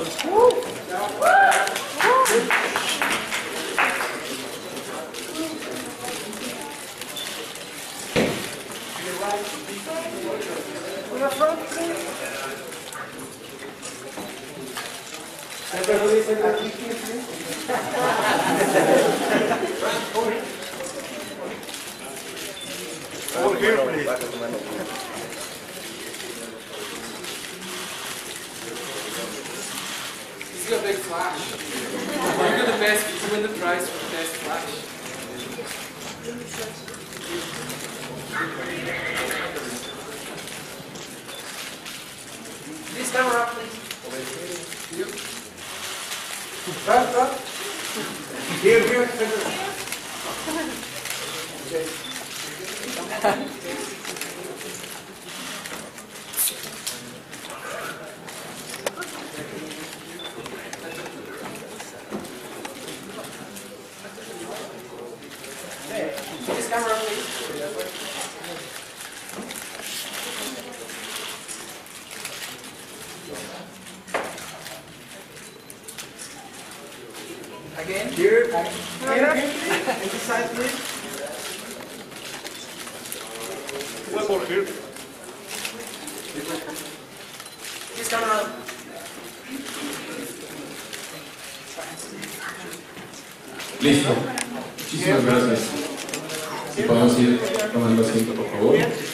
This is a big flash. You're the best. You win the prize for the best flash. This camera up, please. You. Stop. Here. This camera up, please. Again. Here. And this side, please. One more here. This camera up. Listo. Muchísimas gracias. Si podemos ir tomando asiento, por favor.